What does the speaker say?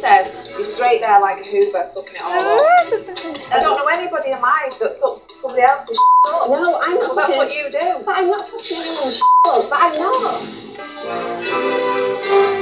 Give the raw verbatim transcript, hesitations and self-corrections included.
says, you're straight there like a Hoover, sucking it all up. I don't know anybody alive that sucks somebody else's shit up. No, I'm not. Well, that's what you do. But I'm not sucking anyone's shit up, but I know.